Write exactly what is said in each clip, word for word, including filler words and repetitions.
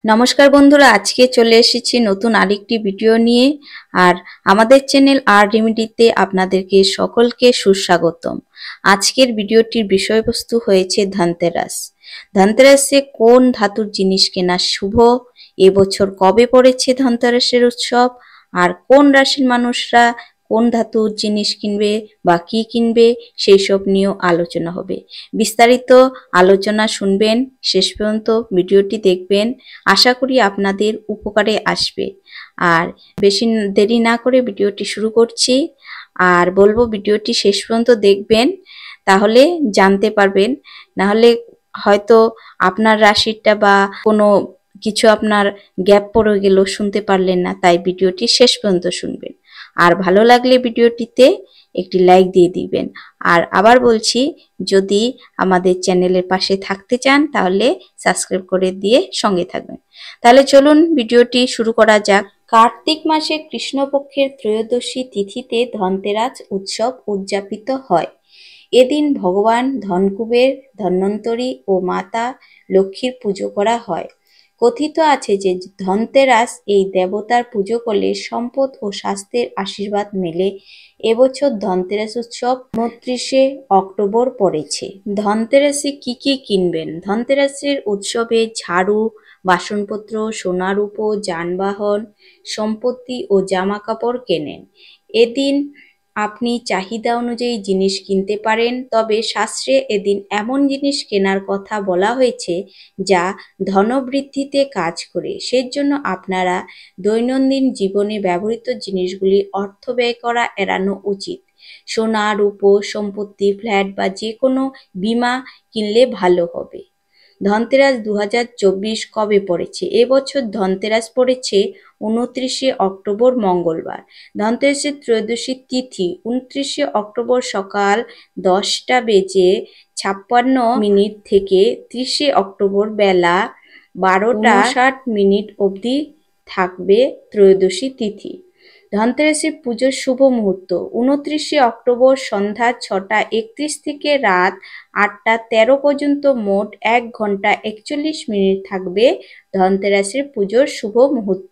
নমস্কার বন্ধুরা, আজকে চলে এসেছি নতুন আরেকটি ভিডিও নিয়ে। আর আমাদের চ্যানেল আর রেমেডিতে আপনাদেরকে সকলকে সুস্বাগতম। আজকের ভিডিওটির বিষয়বস্তু হয়েছে ধনতেরাস। ধনতেরাসে কোন ধাতুর জিনিস কেনা শুভ, এবছর কবে পড়েছে ধনতেরাসের উৎসব, আর কোন রাশির মানুষরা কোন ধাতুর জিনিস কিনবে বা কি কিনবে সেই সব নিয়েও আলোচনা হবে। বিস্তারিত আলোচনা শুনবেন, শেষ পর্যন্ত ভিডিওটি দেখবেন। আশা করি আপনাদের উপকারে আসবে। আর বেশি দেরি না করে ভিডিওটি শুরু করছি। আর বলবো ভিডিওটি শেষ পর্যন্ত দেখবেন, তাহলে জানতে পারবেন। নাহলে হয়তো আপনার রাশিটা বা কোনো কিছু আপনার গ্যাপ পড়ে গেল, শুনতে পারলেন না, তাই ভিডিওটি শেষ পর্যন্ত শুনবেন। আর ভালো লাগলে ভিডিওটিতে একটি লাইক দিয়ে দিবেন। আর আবার বলছি, যদি আমাদের চ্যানেলের পাশে থাকতে চান তাহলে সাবস্ক্রাইব করে দিয়ে সঙ্গে থাকবেন। তাহলে চলুন ভিডিওটি শুরু করা যাক। কার্তিক মাসে কৃষ্ণপক্ষের ত্রয়োদশী তিথিতে ধনতেরাস উৎসব উদযাপিত হয়। এদিন ভগবান ধনকুবের, ধন্বন্তরী ও মাতা লক্ষ্মীর পুজো করা হয়। কথিত আছে যে ধনতেরাস এই দেবতার পুজো করলে সম্পদ ও স্বাস্থ্যের আশীর্বাদ মেলে। এবছর ধনতেরাস উৎসব উনত্রিশে অক্টোবর পড়েছে। ধনতেরাসে কি কি কিনবেন? ধনতেরাসের উৎসবে ঝাড়ু, বাসনপত্র, সোনা রূপো, যানবাহন, সম্পত্তি ও জামা কাপড় কেনেন। এদিন আপনি চাহিদা অনুযায়ী জিনিস কিনতে পারেন, তবে শাস্ত্রে এদিন এমন জিনিস কেনার কথা বলা হয়েছে যা ধনবৃদ্ধিতে কাজ করে। সেজন্য আপনারা দৈনন্দিন জীবনে ব্যবহৃত জিনিসগুলি অর্থ ব্যয় করা এড়ানো উচিত। সোনা, রূপো, সম্পত্তি, ফ্ল্যাট বা যে কোনো বীমা কিনলে ভালো হবে। ধনতেরাস দু হাজার চব্বিশ কবে পড়েছে? এবছর ধনতেরাস পড়েছে উনত্রিশে অক্টোবর মঙ্গলবার। ধনতেরাসের ত্রয়োদশী তিথি উনত্রিশে অক্টোবর সকাল দশটা বেজে ছাপ্পান্ন মিনিট থেকে ত্রিশে অক্টোবর বেলা বারোটা ষাট মিনিট অবধি থাকবে ত্রয়োদশী তিথি। ধনতেরাসের পুজোর শুভ মুহূর্ত উনত্রিশে অক্টোবর সন্ধ্যা ছটা একত্রিশ থেকে রাত আটটা তেরো পর্যন্ত মোট এক ঘন্টা একচল্লিশ মিনিট থাকবে ধনতেরাসের পুজোর শুভ মুহূর্ত।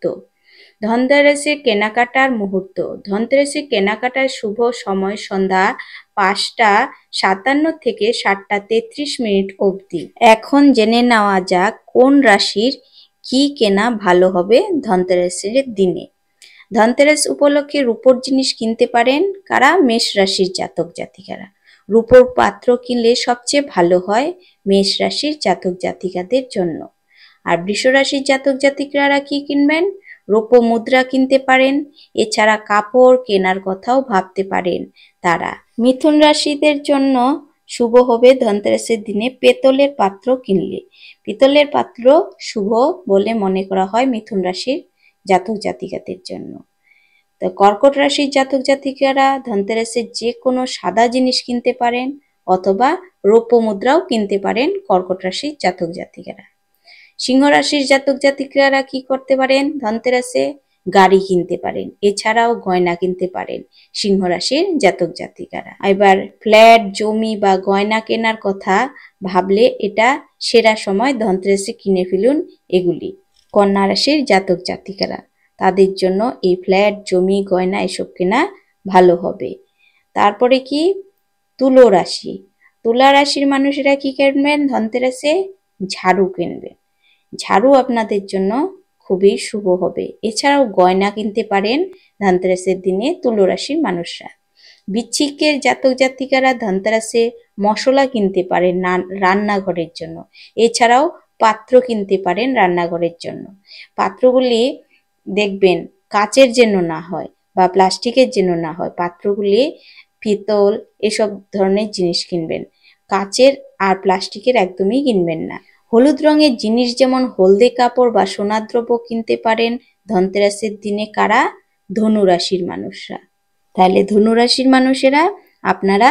ধনতেরাসের কেনাকাটার মুহূর্ত ধনতেরাসের কেনাকাটার শুভ সময় সন্ধ্যা পাঁচটা সাতান্ন থেকে সাতটা তেত্রিশ মিনিট অবধি। এখন জেনে নেওয়া যাক কোন রাশির কি কেনা ভালো হবে ধনতেরাসের দিনে। ধনতেরাস উপলক্ষে রূপোর জিনিস কিনতে পারেন কারা? মেষ রাশির জাতক জাতিকারা। রূপোর পাত্র কিনলে সবচেয়ে ভালো হয় মেষ রাশির জাতক জাতিকাদের জন্য। আর বৃষ রাশির জাতক জাতিকারা কি কিনবেন? রূপো মুদ্রা কিনতে পারেন। এছাড়া কাপড় কেনার কথাও ভাবতে পারেন তারা। মিথুন রাশিদের জন্য শুভ হবে ধনতেরাসের দিনে পেতলের পাত্র কিনলে। পিতলের পাত্র শুভ বলে মনে করা হয় মিথুন রাশির জাতক জাতিকাদের জন্য। তো কর্কট রাশির জাতক জাতিকারা ধনতেরাসের যে কোনো সাদা জিনিস কিনতে পারেন, অথবা রৌপ্য মুদ্রাও কিনতে পারেন কর্কট রাশির জাতক জাতিকারা। সিংহ রাশির জাতক জাতিকারা কি করতে পারেন? ধনতেরাসে গাড়ি কিনতে পারেন, এছাড়াও গয়না কিনতে পারেন সিংহ রাশির জাতক জাতিকারা। এবার ফ্ল্যাট, জমি বা গয়না কেনার কথা ভাবলে এটা সেরা সময়, ধনতেরাসে কিনে ফেলুন এগুলি। কন্যা রাশির জাতক জাতিকারা, তাদের জন্য এই ফ্ল্যাট, জমি, গয়না এসব কেনা ভালো হবে। তারপরে কি? তুলা রাশি। তুলা রাশির মানুষেরা কি কিনবেন ধনতেরাসে? ঝাড়ু কিনবেন। ঝাড়ু আপনাদের জন্য খুবই শুভ হবে। এছাড়াও গয়না কিনতে পারেন ধনতেরাসের দিনে তুলা রাশির মানুষরা। বৃশ্চিকের জাতক জাতিকারা ধনতেরাসে মশলা কিনতে পারেন রান্নাঘরের জন্য। এছাড়াও পাত্র কিনতে পারেন রান্নাঘরের জন্য। পাত্রগুলি দেখবেন কাচের যেন না হয় বা প্লাস্টিকের যেন না হয়। পাত্রগুলি পিতল এসব ধরনের জিনিস কিনবেন, কাচের আর প্লাস্টিকের একদমই কিনবেন না। হলুদ রঙের জিনিস যেমন হলদে কাপড় বা সোনার দ্রব্য কিনতে পারেন ধনতেরাসের দিনে কারা? ধনু রাশির মানুষরা। তাহলে ধনু রাশির মানুষেরা আপনারা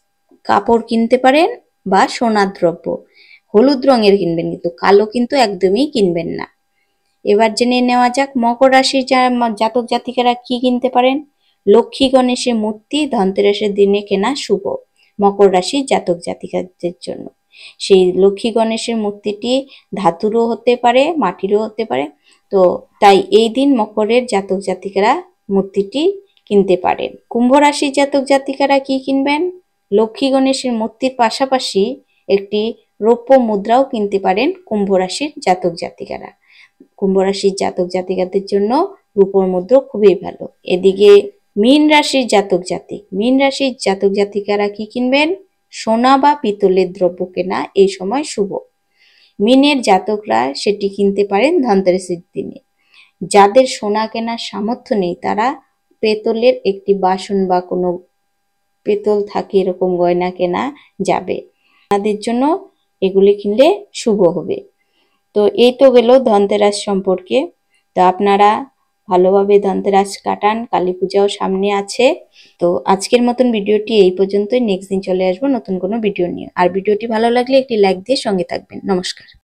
কাপড় কিনতে পারেন বা সোনার দ্রব্য। হলুদ রঙের কিনবেন, কিন্তু কালো কিন্তু একদমই কিনবেন না। এবার জেনে নেওয়া যাক মকর রাশির জাতক জাতিকারা কি কিনতে পারেন। লক্ষ্মী গণেশের মূর্তি ধনতেরাসের দিনে কেনা শুভ মকর রাশির জাতক জাতিকাদের জন্য। সেই লক্ষ্মী গণেশের মূর্তিটি ধাতুরও হতে পারে, মাটিরও হতে পারে। তো তাই এই দিন মকরের জাতক জাতিকারা মূর্তিটি কিনতে পারেন। কুম্ভ রাশির জাতক জাতিকারা কি কিনবেন? লক্ষ্মী গণেশের মূর্তির পাশাপাশি একটি রৌপ্য মুদ্রাও কিনতে পারেন কুম্ভ রাশির জাতক জাতিকারা। কুম্ভ রাশির জাতক জাতিকাদের জন্য রূপোর মুদ্রা খুবই ভালো। এদিকে মীন রাশির জাতক জাতিক মীন রাশির জাতক জাতিকারা কি কিনবেন? সোনা বা পিতলের দ্রব্য কেনা এই সময় শুভ। মীনের জাতকরা সেটি কিনতে পারেন ধনতেরাসের দিনে। যাদের সোনা কেনার সামর্থ্য নেই তারা পেতলের একটি বাসন বা কোনো পেতল থাকে এরকম গয়না কেনা যাবে, তাদের জন্য এগুলি কিনলে শুভ হবে। তো এই তো গেল ধনতেরাস সম্পর্কে। তো আপনারা ভালোভাবে ধনতেরাস কাটান, কালী পূজাও সামনে আছে। তো আজকের মতন ভিডিওটি এই পর্যন্তই। নেক্সট দিন চলে আসবো নতুন কোনো ভিডিও নিয়ে। আর ভিডিওটি ভালো লাগলে একটি লাইক দিয়ে সঙ্গে থাকবেন। নমস্কার।